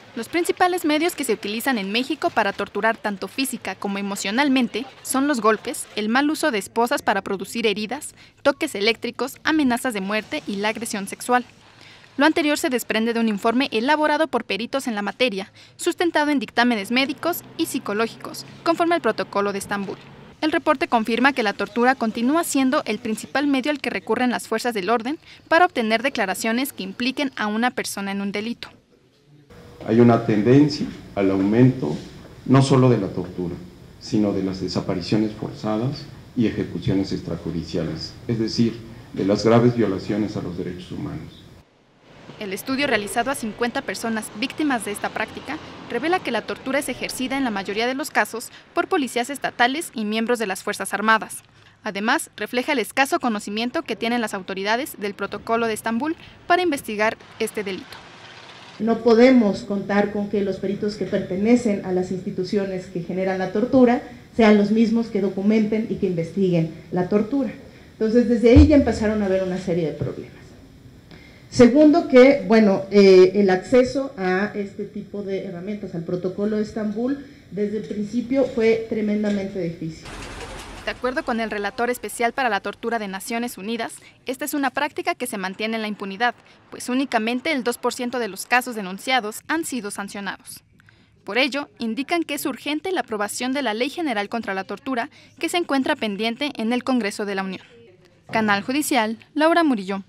Los principales medios que se utilizan en México para torturar tanto física como emocionalmente son los golpes, el mal uso de esposas para producir heridas, toques eléctricos, amenazas de muerte y la agresión sexual. Lo anterior se desprende de un informe elaborado por peritos en la materia, sustentado en dictámenes médicos y psicológicos, conforme al Protocolo de Estambul. El reporte confirma que la tortura continúa siendo el principal medio al que recurren las fuerzas del orden para obtener declaraciones que impliquen a una persona en un delito. Hay una tendencia al aumento no solo de la tortura, sino de las desapariciones forzadas y ejecuciones extrajudiciales, es decir, de las graves violaciones a los derechos humanos. El estudio realizado a 50 personas víctimas de esta práctica revela que la tortura es ejercida en la mayoría de los casos por policías estatales y miembros de las Fuerzas Armadas. Además, refleja el escaso conocimiento que tienen las autoridades del Protocolo de Estambul para investigar este delito. No podemos contar con que los peritos que pertenecen a las instituciones que generan la tortura sean los mismos que documenten y que investiguen la tortura. Entonces, desde ahí ya empezaron a haber una serie de problemas. Segundo, que el acceso a este tipo de herramientas, al Protocolo de Estambul, desde el principio fue tremendamente difícil. De acuerdo con el relator especial para la tortura de Naciones Unidas, esta es una práctica que se mantiene en la impunidad, pues únicamente el 2% de los casos denunciados han sido sancionados. Por ello, indican que es urgente la aprobación de la Ley General contra la Tortura, que se encuentra pendiente en el Congreso de la Unión. Canal Judicial, Laura Murillo.